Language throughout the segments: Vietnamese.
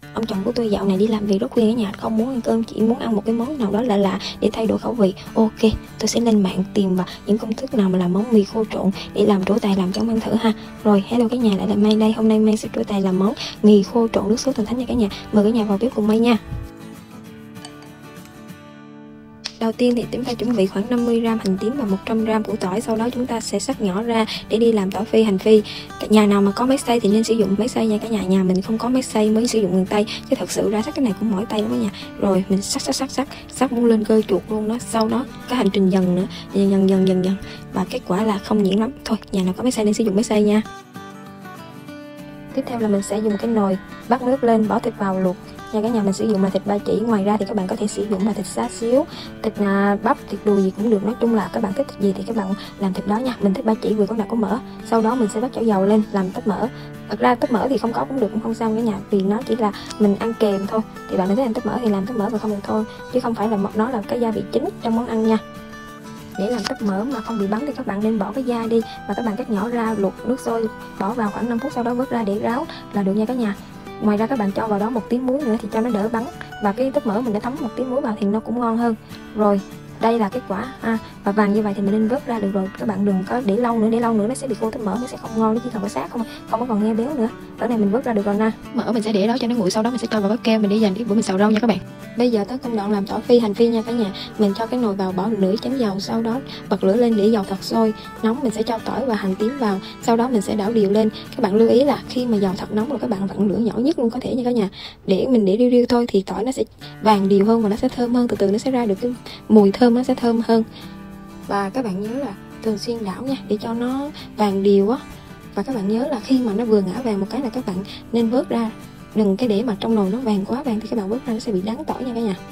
Ông chồng của tôi dạo này đi làm việc rất khuya ở nhà, không muốn ăn cơm, chỉ muốn ăn một cái món nào đó lạ lạ để thay đổi khẩu vị. Ok, tôi sẽ lên mạng tìm vào những công thức nào mà làm món mì khô trộn để làm trổ tài làm cho ông ăn thử ha. Rồi, hello cả nhà, lại là Mai đây. Hôm nay Mai sẽ trổ tài làm món mì khô trộn nước sốt thần thánh nha cả nhà. Mời cả nhà vào bếp cùng Mai nha. Đầu tiên thì chúng ta chuẩn bị khoảng 50g hành tím và 100g củ tỏi, sau đó chúng ta sẽ cắt nhỏ ra để đi làm tỏi phi hành phi. Nhà nào mà có máy xay thì nên sử dụng máy xay nha cả nhà. Nhà mình không có máy xay mới sử dụng bằng tay, chứ thật sự ra cắt cái này cũng mỏi tay lắm cả nhà. Rồi mình cắt muốn lên cơ chuột luôn đó. Sau đó cái hành trình dần nữa, dần và kết quả là không nhuyễn lắm. Thôi nhà nào có máy xay nên sử dụng máy xay nha. Tiếp theo là mình sẽ dùng cái nồi bắt nước lên, bỏ thịt vào luộc nha cả nhà. Mình sử dụng là thịt ba chỉ, ngoài ra thì các bạn có thể sử dụng là thịt xá xíu, thịt bắp, thịt đùi gì cũng được. Nói chung là các bạn thích thịt gì thì các bạn làm thịt đó nha. Mình thích ba chỉ vừa có đặc có mỡ. Sau đó mình sẽ bắt chảo dầu lên làm tóp mỡ. Thật ra tóp mỡ thì không có cũng được, cũng không sao cả nhà, vì nó chỉ là mình ăn kèm thôi. Thì bạn thích ăn tóp mỡ thì làm tóp mỡ và không được thôi, chứ không phải là nó là cái gia vị chính trong món ăn nha. Để làm tóp mỡ mà không bị bắn thì các bạn nên bỏ cái da đi và các bạn cắt nhỏ ra, luộc nước sôi, bỏ vào khoảng 5 phút, sau đó vớt ra để ráo là được nha cả nhà. Ngoài ra các bạn cho vào đó 1 tí muối nữa thì cho nó đỡ bắn, và cái tóp mỡ mình đã thấm 1 tí muối vào thì nó cũng ngon hơn. Rồi đây là kết quả và vàng như vậy thì mình nên vớt ra được rồi. Các bạn đừng có để lâu nữa nó sẽ bị khô tóp mỡ, nó sẽ không ngon, nó chỉ còn có xác không có còn nghe béo nữa. Ở này mình vớt ra được rồi nè. Mỡ mình sẽ để đó cho nó nguội, sau đó mình sẽ cho vào bát keo mình để dành cái bữa mình xào rau nha các bạn. Bây giờ tới công đoạn làm tỏi phi hành phi nha cả nhà. Mình cho cái nồi vào, bỏ nửa chén dầu, sau đó bật lửa lên để dầu thật sôi nóng. Mình sẽ cho tỏi và hành tím vào, sau đó mình sẽ đảo đều lên. Các bạn lưu ý là khi mà dầu thật nóng rồi các bạn vặn lửa nhỏ nhất luôn có thể nha cả nhà, để riu thôi thì tỏi nó sẽ vàng đều hơn và nó sẽ thơm hơn. Từ từ nó sẽ ra được cái mùi thơm, nó sẽ thơm hơn. Và các bạn nhớ là thường xuyên đảo nha để cho nó vàng đều á. Và các bạn nhớ là khi mà nó vừa ngả vàng một cái là các bạn nên vớt ra, đừng cái để mà trong nồi nó vàng quá vàng thì các bạn vớt ra nó sẽ bị đắng tỏi nha cả nhà.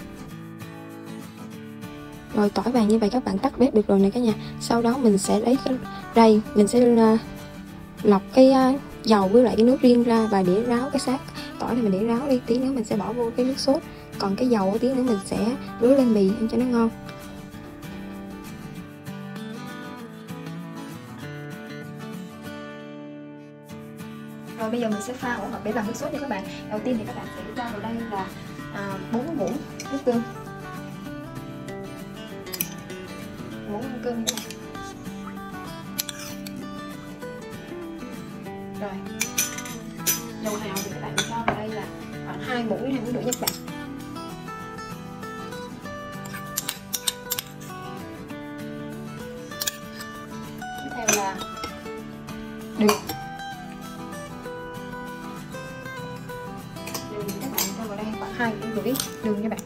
Rồi tỏi vàng như vậy các bạn tắt bếp được rồi nè cả nhà. Sau đó mình sẽ lấy cái rây, mình sẽ lọc cái dầu với lại cái nước riêng ra và để ráo cái xác tỏi này, mình để ráo đi, tí nữa mình sẽ bỏ vô cái nước sốt, còn cái dầu tí nữa mình sẽ rưới lên mì ăn cho nó ngon. Rồi bây giờ mình sẽ pha hỗn hợp để làm nước sốt nha các bạn. Đầu tiên thì các bạn sẽ cho vào đây là 4 muỗng nước tương, 1 muỗng ăn cơm nha các bạn. Rồi dầu hào thì các bạn cho vào đây là khoảng 2 muỗng đến 2 muỗng rưỡi nha các bạn. Tiếp theo là đường. Các bạn cho vào đây khoảng 2 muỗng rưỡi đường nha bạn.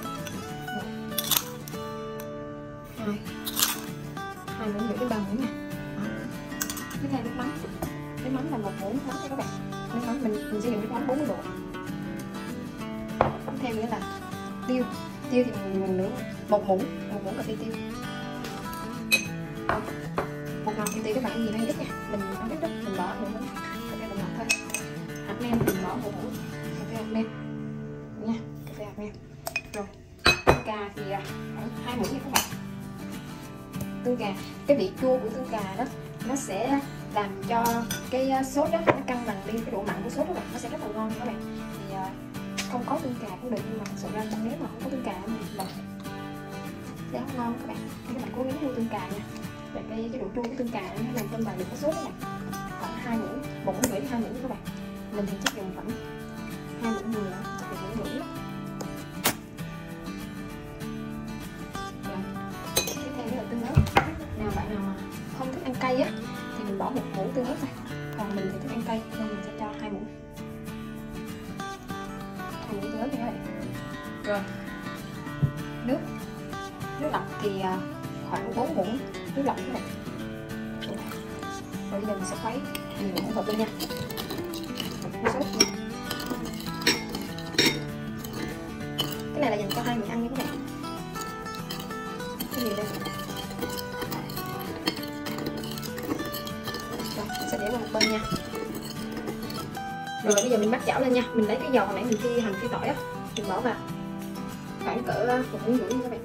2 muỗng rưỡi đến 3 muỗng nha. Tiếp theo nước mắm. Nước mắm là 1 muỗng mắm nha các bạn. Nước mắm mình sử dụng nước mắm 40 độ. Tiếp theo nữa là tiêu. Tiêu thì mình nữa 1 muỗng cà phê tiêu. 1 ngọn tiêu các bạn gì nó ít nha. Mình không biết đó, mình bỏ nữa cà phê bột ngọt thôi. Hạt nêm thì mình bỏ 1 muỗng cà phê hạt nêm nha, cà phê hạt nêm. Rồi tương cà thì khoảng 2 muỗng nha các bạn. Tương cà, cái vị chua của tương cà đó nó sẽ làm cho cái sốt đó nó cân bằng đi cái độ mặn của sốt đó, nó sẽ rất là ngon các bạn. Thì không có tương cà cũng được, nhưng mà thật sự ra nếu mà không có tương cà mình làm sẽ không ngon các bạn. Thì các bạn cố gắng mua tương cà nha, để cái độ chua của tương cà nó làm cân bằng được cái sốt đó nè. Khoảng 2 muỗng, 1 muỗng rưỡi đến 2 muỗng các bạn. Mình thì chắc dùng khoảng 2 muỗng vừa, chắc là 1 muỗng rưỡi. Tiếp theo đó là tương ớt. Bạn nào mà không thích ăn cay á thì mình bỏ 1 muỗng tương ớt thôi, còn mình thì thích ăn cay nên mình sẽ cho 2 muỗng tương ớt nha các bạn. Rồi nước lọc thì khoảng 4 muỗng nước lọc các bạn. Rồi bây giờ mình sẽ khuấy đều hỗn hợp lên nha. Nước sốt nha. Cái này là dành cho 2 người ăn nha các bạn. Cái gì đây? Sẽ để qua một bên nha. Rồi bây giờ mình bắt chảo lên nha. Mình lấy cái dầu hồi nãy mình phi hành phi tỏi á, mình bỏ vào khoảng cỡ 1 muỗng rưỡi nha các bạn.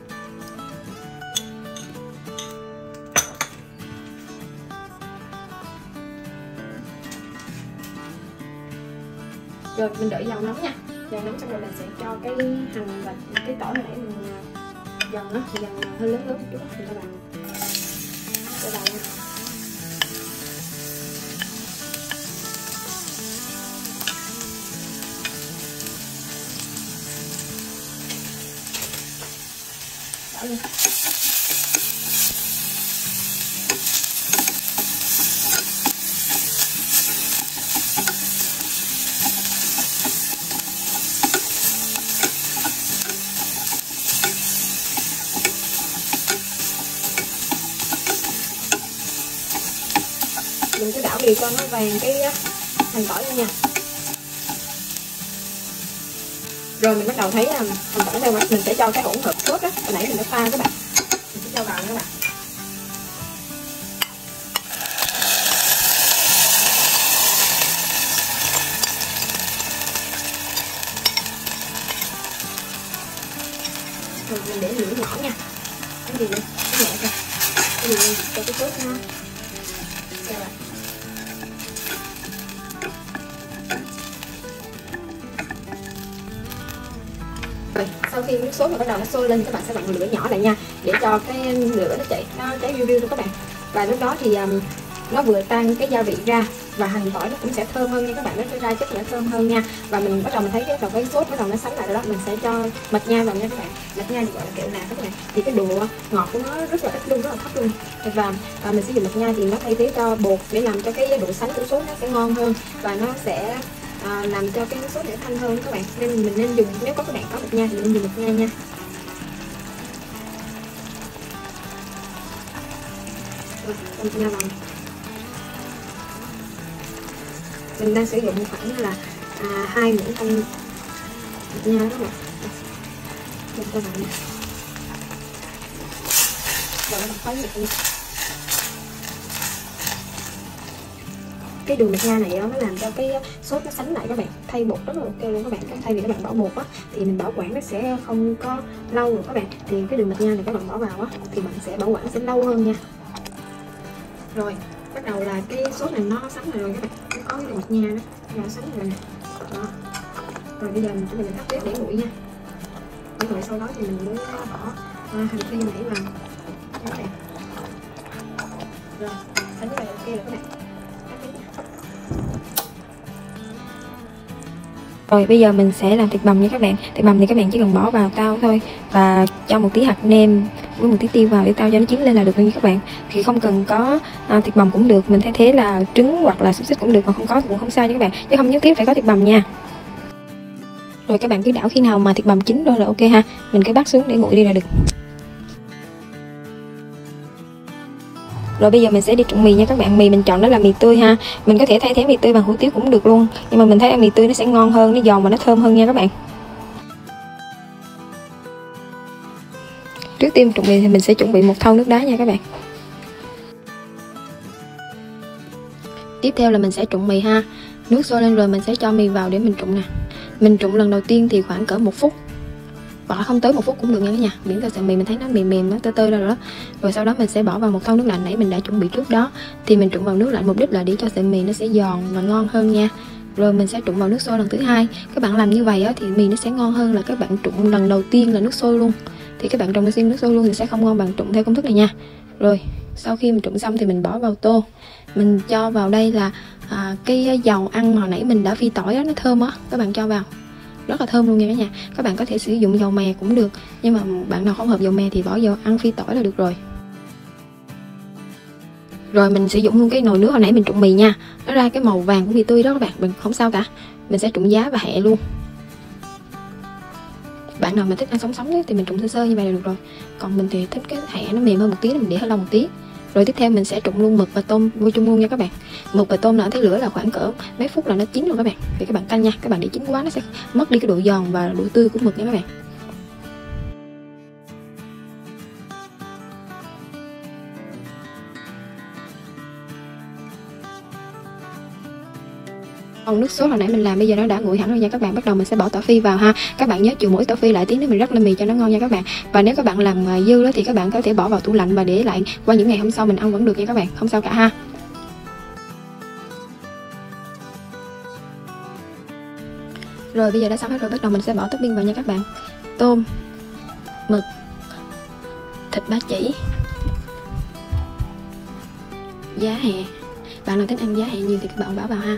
Rồi mình đợi dầu nóng nha. Dầu nóng xong rồi mình sẽ cho cái hành và cái tỏi hồi nãy mình dần nó dần hơi lớn một chút thì các bạn để vào nha. Đảo luôn. Mình cứ đảo đều cho nó vàng cái hành tỏi luôn nha. Rồi mình bắt đầu thấy hành tỏi đây mình sẽ cho cái hỗn hợp sốt đó hồi nãy mình đã pha các bạn, mình sẽ cho vào các bạn. Rồi mình để lửa nhỏ nha. Cái gì vậy? Cái nhẹ thôi. Cái gì cho cái sốt ha. Các bạn. Rồi, sau khi nước sốt mà bắt đầu nó sôi lên, các bạn sẽ vặn lửa nhỏ lại nha, để cho cái lửa nó cháy riu riu luôn các bạn. Và lúc đó thì nó vừa tan cái gia vị ra và hành tỏi nó cũng sẽ thơm hơn nha các bạn, nó sẽ ra chất sẽ thơm hơn nha. Và mình bắt đầu mình thấy cái sốt bắt đầu nó sánh lại rồi đó, mình sẽ cho mạch nha vào nha các bạn. Mạch nha được gọi là kẹo nạc các bạn, thì cái độ ngọt của nó rất là ít luôn, rất là thấp luôn. Và mình sử dụng mạch nha thì nó thay thế cho bột để làm cho cái độ sánh của sốt nó sẽ ngon hơn và nó sẽ làm cho cái sốt để thanh hơn các bạn. Nên mình nên dùng, nếu có các bạn có mạch nha thì mình nên dùng mạch nha nha. Rồi, mạch nha vào. Mình đang sử dụng khoảng là 2 muỗng canh mạch nha đó bạn. Mình cho vào nha. Rồi mình khuấy nhẹ. Cái đường mạch nha này nó làm cho cái sốt nó sánh lại các bạn, thay bột rất là ok luôn các bạn. Thay vì các bạn bỏ bột á thì mình bảo quản nó sẽ không có lâu được các bạn, thì cái đường mạch nha này các bạn bỏ vào á thì bạn sẽ bảo quản sẽ lâu hơn nha. Rồi bắt đầu là cái sốt này nó sánh rồi các bạn, nó có cái đường mạch nha đó, nó sánh rồi nè. Đó. Rồi bây giờ mình chuẩn bị tắt bếp để nguội nha. Để nguội sau đó thì mình mới bỏ hành phi nãy vào các bạn. Rồi sánh như vậy ok rồi các bạn. Rồi bây giờ mình sẽ làm thịt bằm nha các bạn. Thịt bằm thì các bạn chỉ cần bỏ vào tao thôi và cho một tí hạt nêm với một tí tiêu vào để tao cho nó chín lên là được nha các bạn. Thì không cần có thịt bằm cũng được, mình thay thế là trứng hoặc là xúc xích cũng được, còn không có thì cũng không sao nha các bạn, chứ không nhất thiết phải có thịt bằm nha. Rồi các bạn cứ đảo khi nào mà thịt bằm chín rồi là ok ha. Mình cứ bắt xuống để nguội đi là được. Rồi bây giờ mình sẽ đi trụng mì nha các bạn. Mì mình chọn đó là mì tươi ha. Mình có thể thay thế mì tươi bằng hủ tiếu cũng được luôn, nhưng mà mình thấy mì tươi nó sẽ ngon hơn, nó giòn và nó thơm hơn nha các bạn. Trước tiên trụng mì thì mình sẽ chuẩn bị một thau nước đá nha các bạn. Tiếp theo là mình sẽ trụng mì ha. Nước sôi lên rồi mình sẽ cho mì vào để mình trụng nè. Mình trụng lần đầu tiên thì khoảng cỡ 1 phút, hoặc là không tới 1 phút cũng được nha cả nhà, miễn là sợi mì mình thấy nó mềm mềm, nó tơi tơi ra rồi đó. Rồi sau đó mình sẽ bỏ vào một thau nước lạnh nãy mình đã chuẩn bị trước đó, thì mình trụng vào nước lạnh mục đích là để cho sợi mì nó sẽ giòn và ngon hơn nha. Rồi mình sẽ trụng vào nước sôi lần thứ hai. Các bạn làm như vậy á, thì mì nó sẽ ngon hơn là các bạn trụng lần đầu tiên là nước sôi luôn. Thì các bạn trụng đầu tiên nước sôi luôn thì sẽ không ngon bằng trụng theo công thức này nha. Rồi sau khi mình trụng xong thì mình bỏ vào tô. Mình cho vào đây là cái dầu ăn hồi nãy mình đã phi tỏi đó, nó thơm á, các bạn cho vào rất là thơm luôn nha cả nhà. Các bạn có thể sử dụng dầu mè cũng được, nhưng mà bạn nào không hợp dầu mè thì bỏ dầu ăn phi tỏi là được rồi. Rồi mình sử dụng luôn cái nồi nước hồi nãy mình trụng mì nha, nó ra cái màu vàng của mì tươi đó các bạn, mình không sao cả. Mình sẽ trụng giá và hẹ luôn. Bạn nào mà thích ăn sống sống thì mình trụng sơ sơ như vậy là được rồi, còn mình thì thích cái hẹ nó mềm hơn một tí, mình để hơi lâu một tí. Rồi tiếp theo mình sẽ trụng luôn mực và tôm vô chung luôn nha các bạn. Mực và tôm là thấy lửa là khoảng cỡ mấy phút là nó chín rồi các bạn. Thì các bạn canh nha, các bạn để chín quá nó sẽ mất đi cái độ giòn và độ tươi của mực nha các bạn. Còn nước sốt hồi nãy mình làm bây giờ nó đã nguội hẳn rồi nha các bạn. Bắt đầu mình sẽ bỏ tỏi phi vào ha. Các bạn nhớ chừa mỗi tỏi phi lại tí nữa mình rắc lên mì cho nó ngon nha các bạn. Và nếu các bạn làm dư đó thì các bạn có thể bỏ vào tủ lạnh và để lại qua những ngày hôm sau mình ăn vẫn được nha các bạn, không sao cả ha. Rồi bây giờ đã xong hết rồi, bắt đầu mình sẽ bỏ topping vào nha các bạn. Tôm, mực, thịt ba chỉ, giá hẹ. Bạn nào thích ăn giá hẹ nhiều thì các bạn bỏ vào ha.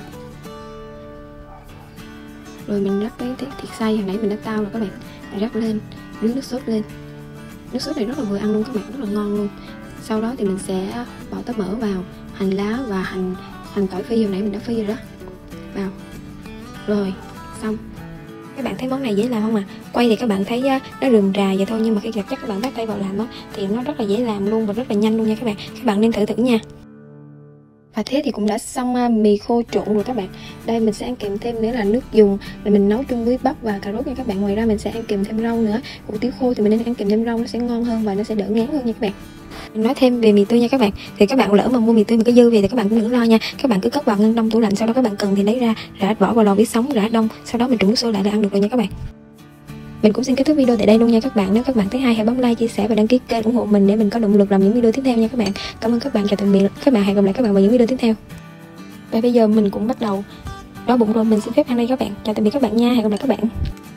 Rồi mình rắc cái thịt xay hồi nãy mình đã tao rồi các bạn, mình rắc lên, rưới nước sốt lên. Nước sốt này rất là vừa ăn luôn các bạn, rất là ngon luôn. Sau đó thì mình sẽ bỏ tóp mỡ vào, hành lá và hành tỏi phi hồi nãy mình đã phi rồi đó vào. Rồi xong. Các bạn thấy món này dễ làm không ạ? Quay thì các bạn thấy nó rườm rà vậy thôi, nhưng mà khi chắc các bạn bắt tay vào làm đó thì nó rất là dễ làm luôn và rất là nhanh luôn nha các bạn. Các bạn nên thử nha. Và thế thì cũng đã xong mì khô trộn rồi các bạn. Đây mình sẽ ăn kèm thêm nữa là nước dùng, là mình nấu chung với bắp và cà rốt nha các bạn. Ngoài ra mình sẽ ăn kèm thêm rau nữa. Hủ tiếu khô thì mình nên ăn kèm thêm rau, nó sẽ ngon hơn và nó sẽ đỡ ngán hơn nha các bạn. Mình nói thêm về mì tươi nha các bạn. Thì các bạn lỡ mà mua mì tươi mà có dư về thì các bạn cũng đừng lo nha. Các bạn cứ cất vào ngăn đông tủ lạnh, sau đó các bạn cần thì lấy ra, rã vỏ vào lò vi sóng, rã đông, sau đó mình trụng nước sôi lại là ăn được rồi nha các bạn. Mình cũng xin kết thúc video tại đây luôn nha các bạn. Nếu các bạn thấy hay hãy bấm like, chia sẻ và đăng ký kênh ủng hộ mình để mình có động lực làm những video tiếp theo nha các bạn. Cảm ơn các bạn, chào tạm biệt các bạn, hẹn gặp lại các bạn vào những video tiếp theo. Và bây giờ mình cũng bắt đầu đói bụng rồi, mình xin phép ăn đây các bạn. Chào tạm biệt các bạn nha, hẹn gặp lại các bạn.